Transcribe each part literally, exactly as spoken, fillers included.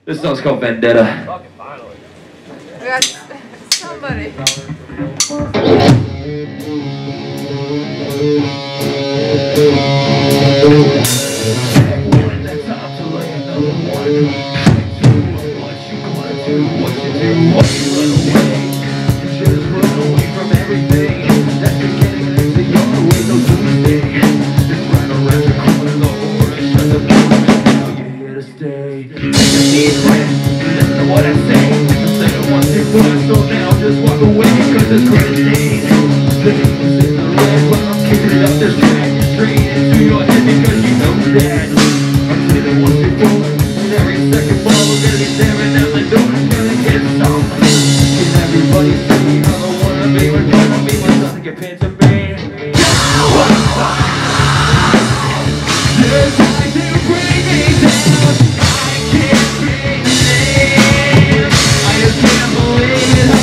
This song's called Vendetta. Fucking finally. We got somebody. Just walk away, cause it's crazy. Things in the red when I'm kicking it up this track. Straight into your head because you know that I'm sitting once before, and every second ball is gonna be staring at my door. Gonna get some. Can everybody see how I wanna be when wanna be when something compared to me? Just try to bring me down. I can't breathe in. I just can't believe it.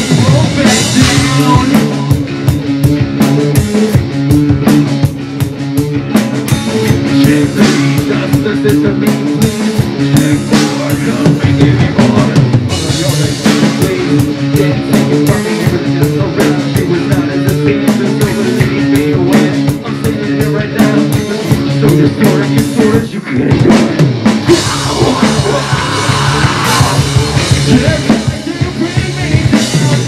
System means please check for come and give me more of your next please. Can't take it from me, it was just so bad. It was not as a thing, just so leave me away. I'm sitting here right now, so distorted, you sort of, you can't ignore it. Just try to bring me down.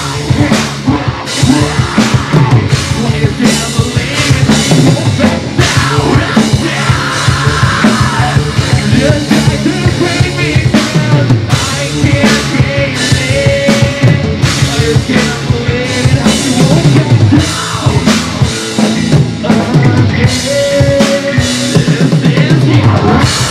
Why you can't believe it, you won't back down. Just try to bring me down. I can't breathe in. I just can't believe it how you won't back down. Again, this is you.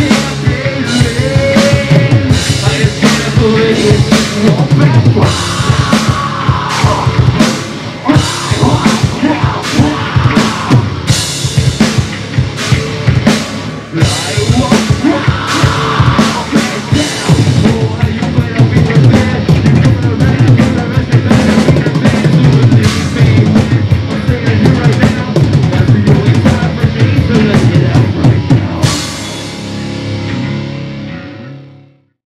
Walk back.